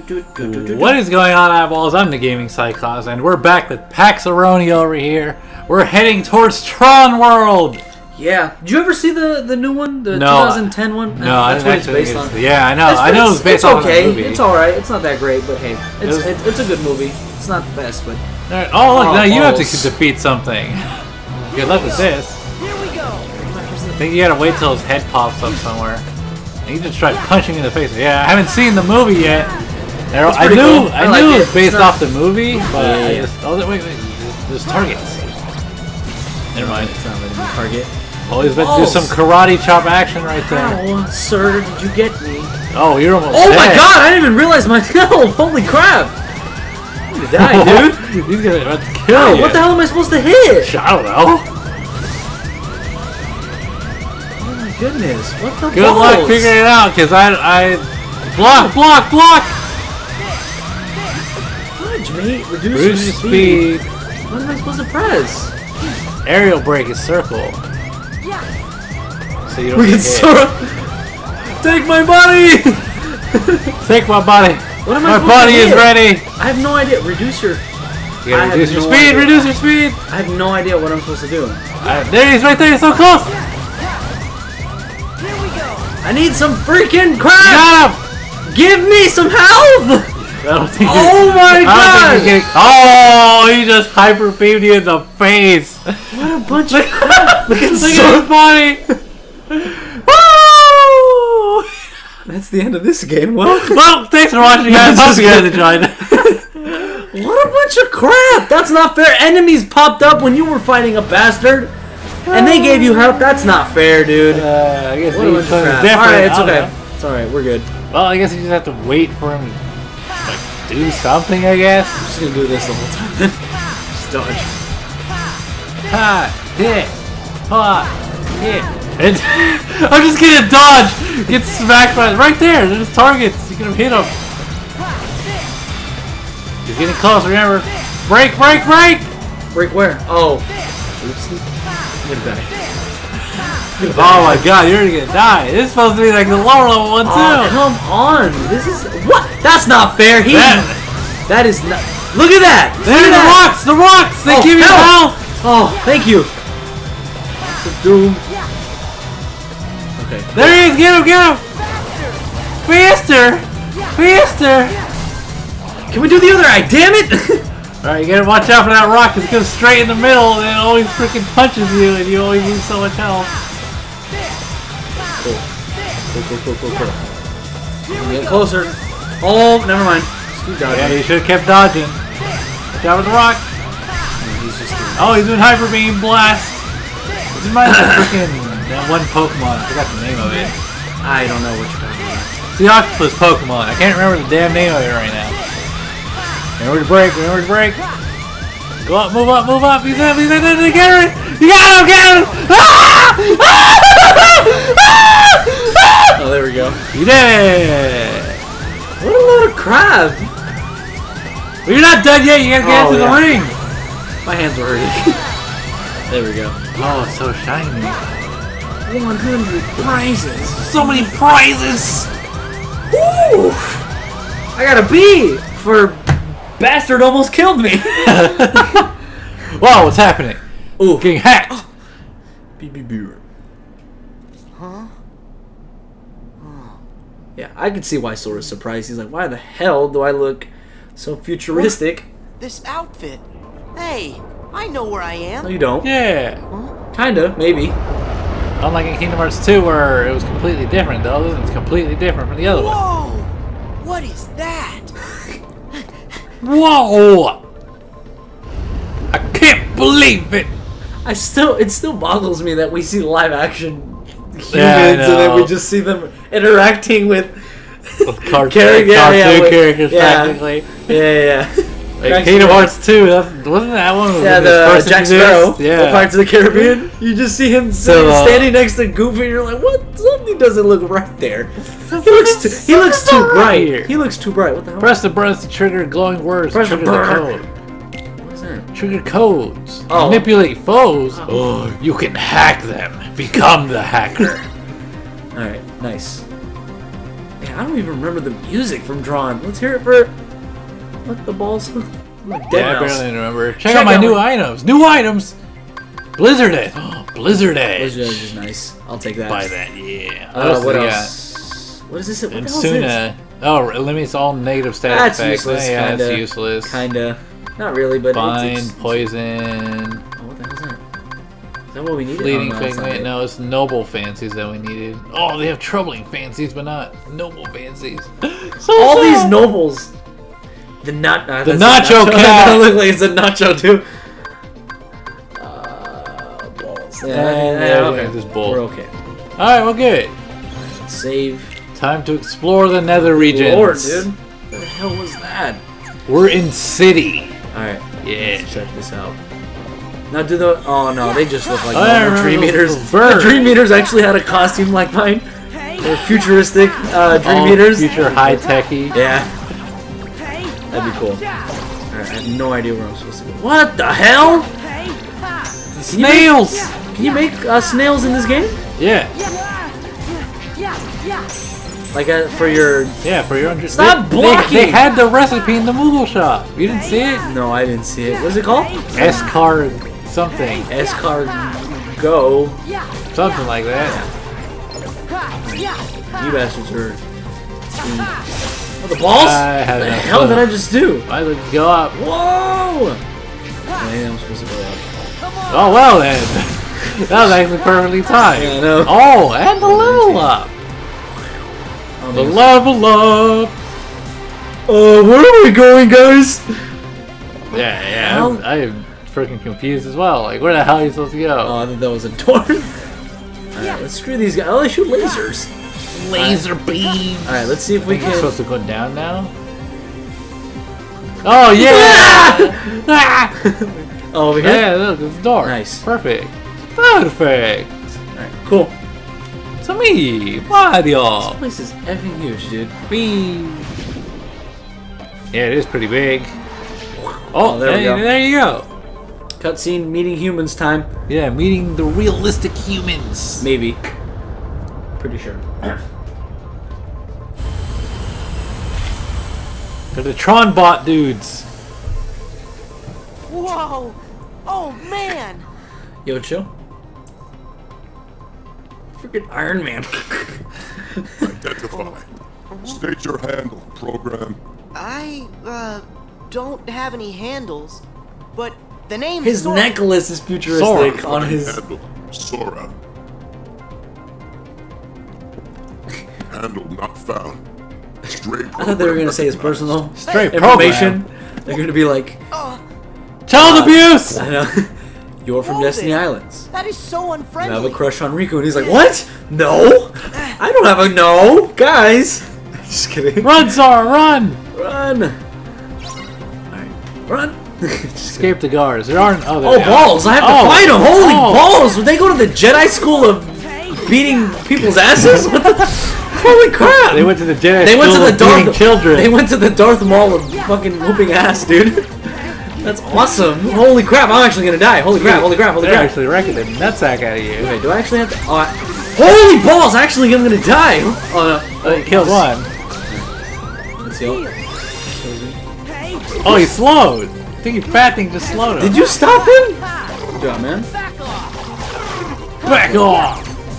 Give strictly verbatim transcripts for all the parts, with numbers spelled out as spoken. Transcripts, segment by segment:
What is going on, eyeballs? I'm the Gaming Cyclops, and we're back with Paxaroni over here. We're heading towards Tron World. Yeah. Did you ever see the the new one, the no, twenty ten one? No, I that's didn't what it's based on. Yeah, I know. It's, I know it's based it's on okay. a movie. It's all right. It's not that great, but hey, it's it was, it's, it's a good movie. It's not the best, but. Right. Oh, look! Oh, now you have to balls. defeat something. Good luck with this. Here we go. I think you gotta wait till his head pops up somewhere. And you just try punching in the face. Yeah, I haven't seen the movie yet. There, I knew, cool. I, I like knew it. it was based It's not- off the movie, but Yeah, I yeah. just oh wait, wait, there's targets. Never mind. It's not really my target. Oh, he's about to do Balls. some karate chop action right there. Ow, sir, did you get me? Oh, you're almost Oh dead. my god, I didn't even realize my no, holy crap! I'm gonna die, dude. He's gonna about to kill Ow, you. what the hell am I supposed to hit? I don't know. Oh my goodness, what the Good balls? luck figuring it out, cause I, I, block, block, block. Fudge, mate. Reduce, Reduce your speed. speed. What am I supposed to press? Aerial brake is circle. So you don't We get can hit. sort of take my body. Take my body. What am I My supposed body to is hit? ready. I have no idea. Reduce your. You I gotta have reduce your no speed. idea. Reduce your speed. I have no idea what I'm supposed to do. Uh, there he is, right there. He's so close. You Here we go. I need some freaking crap. got him. Give me some health. I don't think you- Oh my I don't god! think you're getting- oh, he just hyper beamed you in the face. What a bunch of crap! Look at Look so at his body. Woo! That's the end of this game. Well, Well, thanks for watching, guys. Hope you guys enjoyed. what a bunch of crap! That's not fair. Enemies popped up when you were fighting a bastard, and they gave you help. That's not fair, dude. Uh, I guess What a each bunch of one is crap. different. Alright, it's I don't okay. know. It's alright. We're good. Well, I guess you just have to wait for him to like do something. I guess. I'm just gonna do this the whole time. Just dodge. Ha! Hit! Ha! Hit! And I'm just gonna dodge! Get smacked by right there! There's targets! You can hit him! He's getting close, remember? Break, break, break! Break where? Oh. Oopsie. I'm gonna die. Oh my god, you're gonna die! This is supposed to be like the lower level one too! Oh, come on! This is what? That's not fair. He. That- That is not. Look at that! There, Look the at that! rocks! The rocks! They Oh, give you help! health! Oh, thank you. It's a doom. Okay. There he is! Get him! Get him! Faster! Faster! Can we do the other eye? Damn it! Alright, you gotta watch out for that rock, 'cause it goes straight in the middle and it always freaking punches you and you always lose so much health. Cool. Cool, cool, cool, cool, cool. I'm getting closer. Oh, never mind. Keep dodging. Yeah, you should have kept dodging. Watch out with the rock. He's just doing Oh, he's doing Hyper Beam Blast. This reminds me of freaking that one Pokemon. I forgot the name of it. I don't know what you're talking about. It's the Octopus Pokemon. I can't remember the damn name of it right now. Remember to break, remember to break. Go up, move up, move up. He's up, he's up, he's up, get him! You got him, get him! Ah! Ah! Oh, there we go. You did it! What a load of crap! Well, you're not done yet, you gotta get Oh, into yeah. the ring! My hands were hurting. There we go. Oh, it's so shiny. one hundred prizes. So many prizes! Woo! I got a B for bastard almost killed me. Whoa, what's happening? Ooh. Getting hacked! B B B. Huh? Yeah, I can see why Sora's surprised. He's like, why the hell do I look so futuristic? This outfit. Hey, I know where I No, am. you don't. Yeah. Kinda, maybe. Unlike in Kingdom Hearts two where it was completely different though, this one's completely different from the other one. Whoa! What is that? Whoa! I can't believe it! I still, it still boggles me that we see live action humans Yeah, I and then we know. just see them interacting with, With cartoon, Char- yeah, cartoon yeah, with- characters yeah. technically. yeah, yeah. Like Cracks Kingdom me up. Hearts two, that's, wasn't that one? Yeah, when this the first Jack Sparrow, introduced? Yeah. the Pirates of the Caribbean. You just see him So, uh, standing next to Goofy, and you're like, "What? Something doesn't look right there." He looks too, he looks too Something's not right bright. here. He looks too bright. What the hell? Press the buttons to trigger glowing words. Press the trigger the brr. code. What is that? Trigger codes. Oh. Manipulate foes. Oh, you can hack them. Become the hacker. All right, nice. Yeah, I don't even remember the music from Drawn. Let's hear it for what the balls. Like Dead Yeah, I Mouse. barely remember. Check, Check out my out new my- items. New items. Blizzard Edge. Blizzard Edge. Blizzard Edge is nice. I'll take that. Buy that. Yeah. Uh, else what do we else? What is this? What And the hell is this? Suna. Oh, eliminates all negative status That's effects. useless. Yeah, kinda, that's useless. Kinda. Not really, but Bind, it's, it's poison, Oh, what the hell is that? Is that what we needed? fleeting oh, no, that's not figment. it. No, it's noble fancies that we needed. Oh, they have troubling fancies, but not noble fancies. So All sad. these nobles. The not. Uh, The that's nacho cat. That look like it's a nacho too. Uh, balls. Yeah, Yeah, yeah, yeah, okay. just bull. We're okay. All right, well, good. Save. Time to explore the Nether regions. Lord, dude. What the hell was that? We're in city. Alright, Yeah. let's check this out. Now do the... Oh no, they just look like Oh, yeah, normal Dream remember Eaters. those The birds. Dream Eaters actually had a costume like mine. They're futuristic uh, Dream All Eaters. future high techy. Yeah, that'd be cool. Alright, I have no idea where I'm supposed to go. What the hell? Snails. Can you make uh, snails in this game? Yeah. Like uh, for your... Yeah, for your own. Stop they, blocking! They, they had the recipe in the Moogle shop. You didn't see it? No, I didn't see it. What's it called? Escar something. Escargot. Something like that. You bastards are... Oh, the balls? I had What the enough hell fun. did I just do? Why did it go up? Whoa! Maybe I'm supposed to go up. Oh, well then. That was actually perfectly timed. Yeah, I know. Oh, and the level up. Oh, The man. level up. Uh, where are we going, guys? Yeah, yeah. Well- I'm, I am freaking confused as well. Like, where the hell are you supposed to go? Oh, I thought that was a door. Alright, let's screw these guys. Oh, they shoot lasers. Laser beam. Alright, let's see if I we think we're can... supposed to go down now. Oh yeah! Ah! Oh, over here? Yeah, look, it's dark. Nice. Perfect. Perfect. Alright, cool. To me, Mario. This place is effing huge, dude. Whee. Yeah, it is pretty big. Oh, Oh, there we hey, go. there you go. Cutscene meeting humans time. Yeah, meeting the realistic humans. Maybe. Pretty sure. They're the Tron bot dudes. Whoa! Oh man! Yo, chill. Freaking Iron Man. Identify. State your handle, program. I, uh, don't have any handles, but the name's His Sora. necklace is futuristic Sora. on his... Handle. Sora. Handle not found. Stray I thought they were gonna say his personal Straight information. program. They're gonna be like, Child abuse. I know, you're from Hold Destiny it. Islands. That is so You unfriendly. have a crush on Riku, and he's like, what? No, I don't have a no, guys. Just kidding. Run, Zara, run. Run. Alright, run. Just Escape the guards. There aren't. Oh, there Oh, they are. balls! I have to Oh. fight him! Holy Oh. balls! Would they go to the Jedi school of beating people's asses? What the? Holy crap! They went to the Jedi They went to school the of beating Darth. children. They went to the Darth Maul of fucking whooping ass, dude. That's awesome! Holy crap! I'm actually gonna die! Holy crap! Holy crap! Holy They're crap! actually wrecking the nutsack out of you. Wait, do I actually have to? Oh, I... Holy balls! Actually, I'm gonna die! Oh no! Oh, you killed one. Let's see. Oh, he slowed. I think your fat thing just slowed him. Did you stop him? Good job, man. Back off!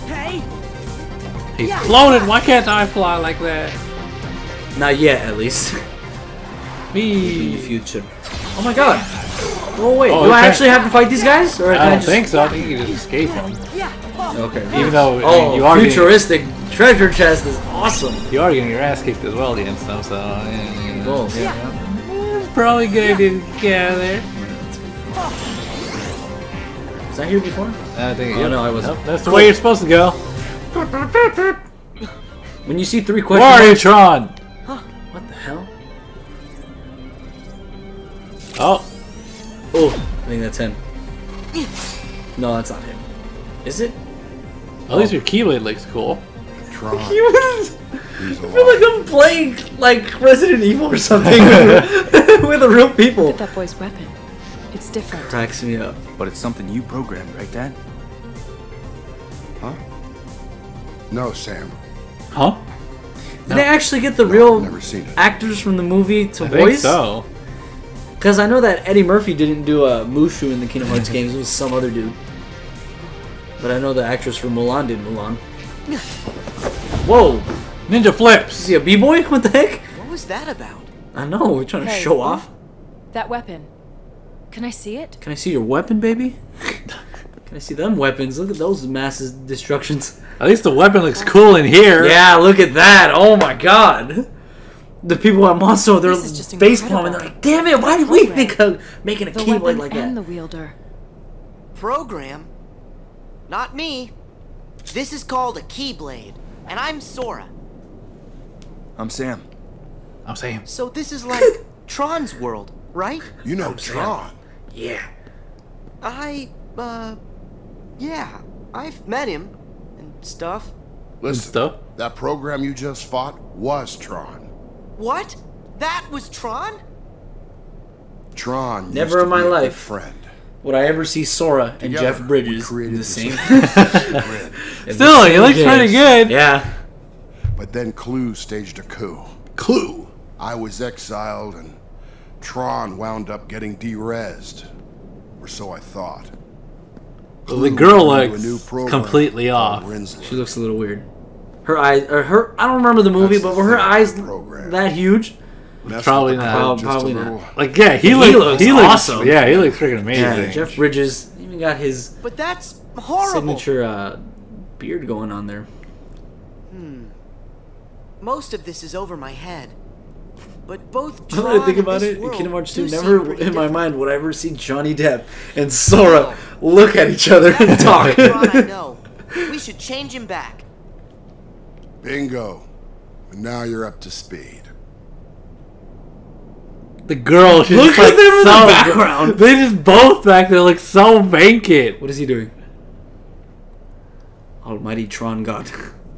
He's floated. Why can't I fly like that? Not yet, at least. In the Me. future. Oh my god! Oh wait, Oh, do I okay. actually have to fight these guys? Or can I don't just... think so. I think you can just escape him. Okay. Even though Oh, you are getting, futuristic treasure chest is awesome. you are getting your ass kicked as well against them, so yeah, you know. Balls. Yeah. It's probably a good idea to get out of there. Was I here before? I think. Oh, yep. no, I wasn't. Nope, that's the way you're supposed to go. When you see three Where questions, are you, Tron? what the hell? Oh, Oh, I think that's him. No, that's not him. Is it? at least your Keyblade looks cool. Tron. He was. He's I feel like I'm playing like Resident Evil or something with, with the real people. Look at that boy's weapon. It's different. Cracks me up. But it's something you programmed, right, Dad? Huh? No, Sam. Huh? Did they actually get the real never seen it. actors from the movie to I think voice? so. Because I know that Eddie Murphy didn't do a Mushu in the Kingdom Hearts games. It was some other dude. But I know the actress from Mulan did Mulan. Whoa! Ninja flips. Is he a b-boy? What the heck? What was that about? I know, we're trying to Hey, show what? off. That weapon. Can I see it? Can I see your weapon, baby? Can I see them weapons? Look at those massive destructions. At least the weapon looks cool in here. Yeah, look at that. Oh my god. The people at Monster, they're This is just face palming. incredible. They're like, damn it, why did we Program. think of making a The keyblade weapon like and that? the wielder. Program? Not me. This is called a Keyblade, and I'm Sora. I'm Sam. I'm saying. So this is like Tron's world, right? You know Tron. Yeah. I, uh, yeah, I've met him and stuff. Listen, stuff. that program you just fought was Tron. What? That was Tron? Tron Never used to in my be a good life. friend. Would I ever see Sora and Together, Jeff Bridges we in created the this same? grid. in the Still, he same looks games? pretty good. Yeah. But then Clue staged a coup. Clue. I was exiled and Tron wound up getting de-rezzed. Or so I thought. Well, the girl moved into looks a new program completely called off. Rinsler. She looks a little weird. Her eyes, or her, I don't remember the movie, That's but the were her thing eyes about the program. that huge? Messed Probably with the not. code just Probably a not. little. Like, yeah, he, He looks, looks he looks awesome. Yeah, he looks freaking amazing. Yeah, Jeff Bridges even got his But that's horrible. signature uh, beard going on there. Most of this is over my head. But both Now Tron that I think and about this it, in world Kingdom Hearts do two, seem never pretty in my different. mind would I ever see Johnny Depp and Sora look at each other and talk. Tron, I know. We should change him back. Bingo. And now you're up to speed. The girl, she's Look like at them in the so- background. They just both back there look so vacant. What is he doing? Almighty Tron God.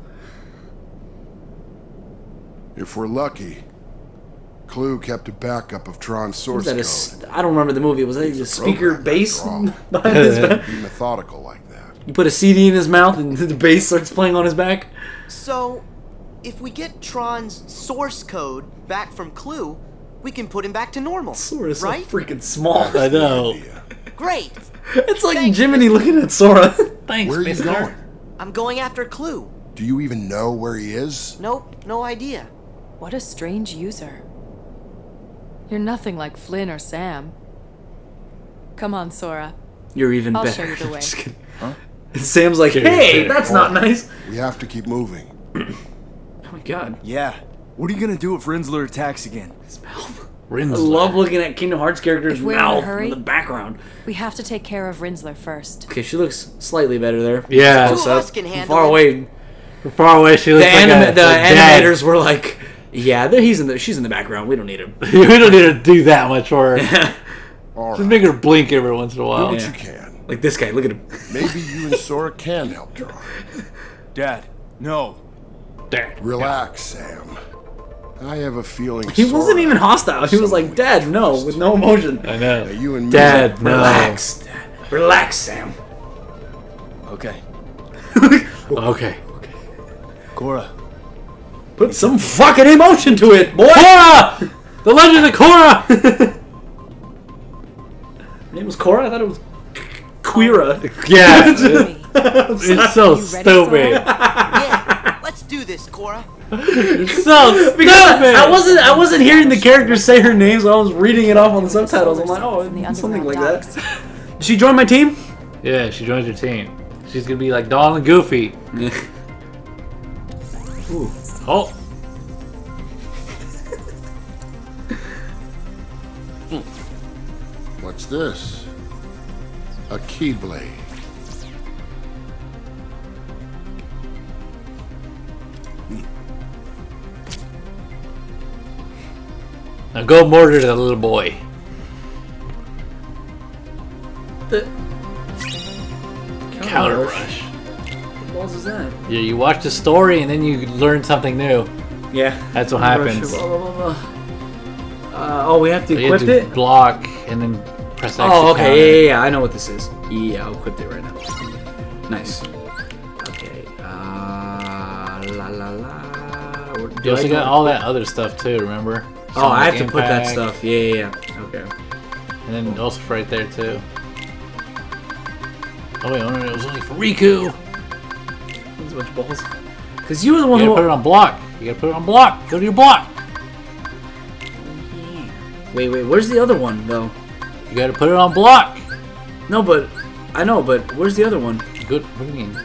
If we're lucky, Clue kept a backup of Tron's Was source that a code. s- I don't remember the movie. Was that a speaker program, bass after all. behind his back? Be methodical like that. You put a C D in his mouth and the bass starts playing on his back? So, if we get Tron's source code back from Clue, we can put him back to normal, Sora's so right? freaking small. I know. Idea. Great. It's like Thanks, Jiminy looking at Sora. Thanks, Where are you mister. going? I'm going after Clue. Do you even know where he is? Nope, no idea. What a strange user. You're nothing like Flynn or Sam. Come on, Sora. You're even I'll better. show you the way. Just kidding. And Sam's like, Sure, hey, sure. that's not nice. We have to keep moving. Oh my god. Yeah. What are you gonna do if Rinsler attacks again? His mouth. I Rinsler. love looking at Kingdom Hearts characters' If we're in a mouth hurry- in the background. We have to take care of Rinsler first. Okay, she looks slightly better there. Yeah. Two Close of up. us can From handle far it. away. From far away, she The, looks like anima- a, the a dad. animators were like, yeah, there- he's in the, she's in the background. We don't need him. we don't need to do that much for her. All Just right. make her blink every once in a Do while. what Yeah. you can. Like this guy, look at him. Maybe you and Sora can help Tron. Dad, no. Dad. Relax, Sam. I have a feeling He wasn't Sora even hostile. He was like, Dad, no, with no emotion. I know. Now you and me- Dad, no. Relax, Dad. Relax, Sam. Okay. Okay. Cora. Put some fucking emotion to it, boy. Korra! The Legend of Korra! Her name was Cora? I thought it was Queera. Yeah. Hurry. It's so You ready, stupid. Yeah, let's do this, Cora. It's so stupid. Because I wasn't I wasn't hearing the characters say her name, so I was reading it off on the subtitles. I'm like, oh, From the it's something like underground that. docks. Did she join my team? Yeah, she joins your team. She's gonna be like Donald and Goofy. Ooh. Oh. What's this? A Keyblade. Now go murder the little boy. The Counter rush. What balls is that? Yeah, you watch the story and then you learn something new. Yeah. That's what Rush, happens. blah, blah, blah, blah. Uh, oh, we have to You have equip to it? block and then press X. Oh, to okay, counter. yeah, yeah, yeah, I know what this is. Yeah, I'll equip it right now. Nice. Okay, uh, la la la. You also got all that other stuff too, remember? Oh, I have Sonic to put that Impact, stuff. Yeah, yeah, yeah. Okay. And then also right there too. Oh wait, oh, no, it was only for Riku! That's a bunch of balls. Because you were the one You who... gotta put it on block. You gotta put it on block. Go to your block. Wait, wait, where's the other one, though? You gotta put it on block. No, but... I know, but where's the other one? Good. What do you mean?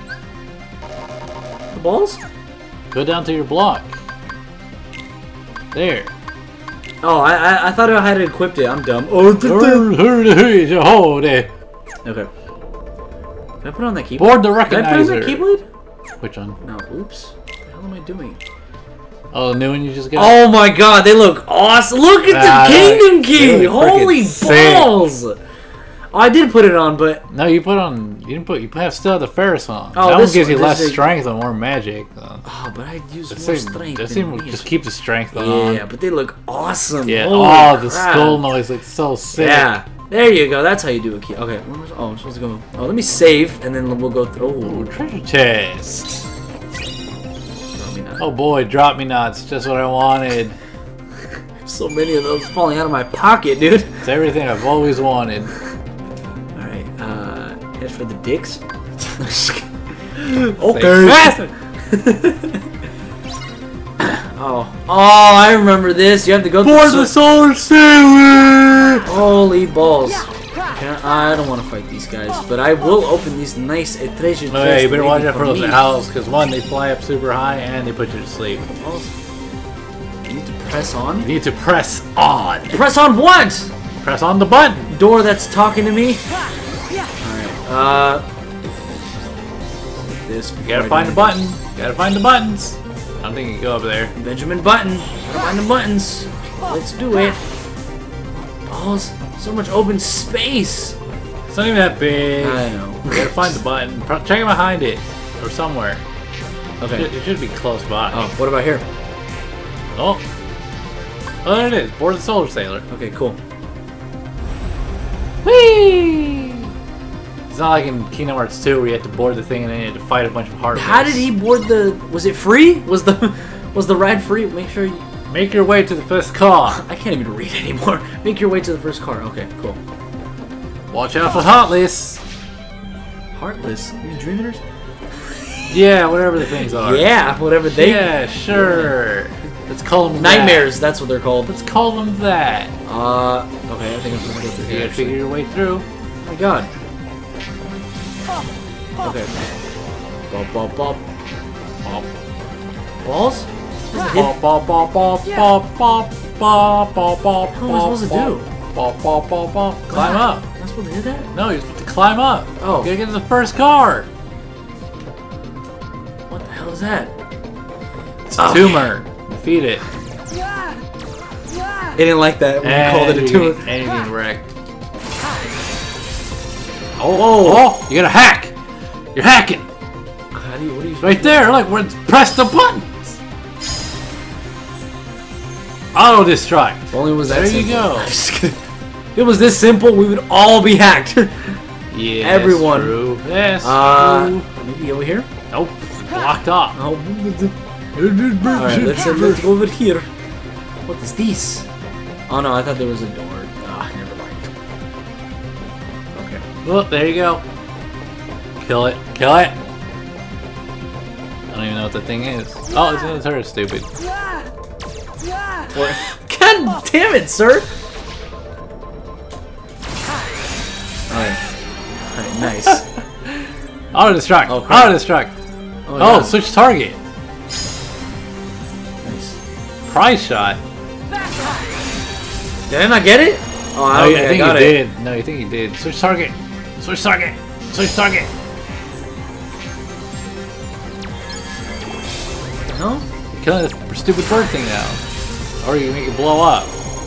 The balls? Go down to your block. There. Oh, I I, I thought I had equipped it. I'm dumb. Oh, Hold it. okay. Did I put on that keyblade? Board the Did I put on that recognizer. keyblade? Which one? No, oops. What the hell am I doing? Oh, the new one you just got? Oh my god, they look awesome! Look at Ah, the Kingdom Key! they look freaking Holy sick. balls! Oh, I did put it on, but... No, you put on. You didn't put. You have still have the Ferris on. Oh, that this one gives one- you less this is- strength and more magic. Though. Oh, but I use Just more seem, strength just, than seem, me. just keep the strength on. Yeah, but they look awesome. Yeah. Holy Oh, the crap. skull noise looks so sick. Yeah. There you go. That's how you do a key. Okay. Where was, oh, I'm supposed to go. Oh, let me save, and then we'll go through. Ooh, Oh, treasure chest. probably not. Oh boy, drop me nuts. Just what I wanted. So many of those falling out of my pocket, dude. It's everything I've always wanted. All right. Uh, head for the dicks. Say Okay. faster. Oh. Oh, I remember this. You have to go For through. the Soul Sailor! Holy balls. Can I, I don't want to fight these guys, but I will open these nice uh, treasure chests. Oh yeah, you better watch waiting out for those me. owls, because one, they fly up super high, and they put you to sleep. Balls. You need to press on. You need to press on. Press on what? Press on the button. Door that's talking to me. Alright, uh... This. You gotta find the button. You gotta find the buttons. I don't think you can go up there. Benjamin Button. Gotta find the buttons. Let's do it. Balls. So much open space. It's not even that big. I know. You gotta find the button. Pro- Check it behind it. Or somewhere. It Okay. should, it should be close by. Oh, what about here? Oh. Oh, there it is. Board the Solar Sailor. Okay, cool. Whee! It's not like in Kingdom Hearts two where you had to board the thing and then you had to fight a bunch of heartless. How did he board the... Was it free? Was the was the ride free? Make sure you... Make your way to the first car. I can't even read anymore. Make your way to the first car. Okay, cool. Watch out for heartless. Heartless? You Dream Eaters? Yeah, whatever the things are. Yeah, whatever they... Yeah, sure. Let's call them Nightmares, that's what they're called. That. Let's call them that. Uh, okay, I think I'm supposed to go through You here. gotta actually. figure your way through. Oh my god. Okay. Bop, bop, bop. Bop, Balls? bop, bop, bop, bop, bop, bop, bop, bop, bop. How am I supposed to do? Bop, bop, bop, bop. Climb up. Am I supposed to hit that? No, you're supposed to climb up. Oh. You gotta get to the first car. What the hell is that? It's a tumor. Defeat it. They didn't like that when you called it a you're tumor. getting- And you're getting wrecked. Oh, oh, you gotta hack. You're hacking. How do you, what are you Right there, look, where it's press the buttons. Auto destruct. If only it was that There you simple. go. I'm just kidding. If it was this simple, we would all be hacked. Yeah, Everyone. True. Yes. Uh, true. maybe over here? Nope. It's blocked off. Oh. Alright, let's, uh, let's go over here. What is this? Oh no, I thought there was a door. Ah, never mind. Okay. Oh, there you go. Kill it. Kill it. I don't even know what the thing is. Oh, it's gonna turn stupid. Or, God damn it, sir! Alright. Alright, nice. Auto destruct. Oh, crap. Auto destruct. Oh, Oh, yeah. switch target. Nice. Prize shot. Did I not get it? Oh, No, I, I okay, I think got you it. did. No, you think you did. Switch target. Switch target. Switch target. What the hell? You're killing this stupid bird thing now. Or you make it blow up.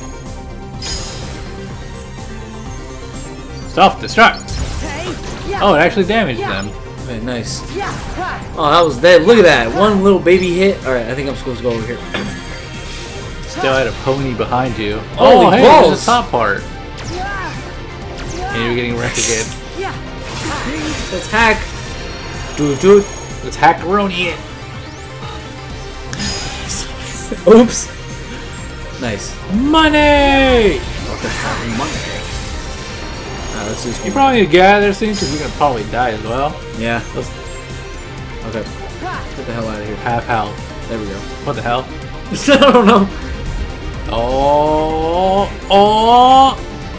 Self-destruct. Oh, it actually damaged them. Okay, nice. Oh, that was dead. Look at that. One little baby hit. Alright, I think I'm supposed to go over here. Still had a pony behind you. Holy oh, hey, balls. there's the top part. And you're getting wrecked again. Let's hack. Dude, dude. Let's hackaroni it. Oops. Nice. Money! What the hell? Money. Alright, let's just. You probably need to get out of there soon because you're gonna probably die as well. Yeah. Let's Okay. Get the hell out of here. have health. There we go. What the hell? I don't know. Oh, oh!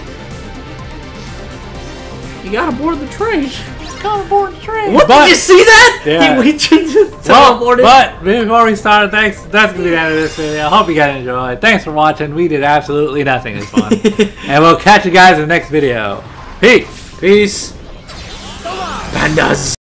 You gotta board the train. Come aboard the train. What? But, Did you see that? Yeah. He, he just well, teleported. but before we start, thanks. That's gonna be the end of this video. I hope you guys enjoyed. Thanks for watching. We did absolutely nothing this fun, and we'll catch you guys in the next video. Peace. Peace. Pandas.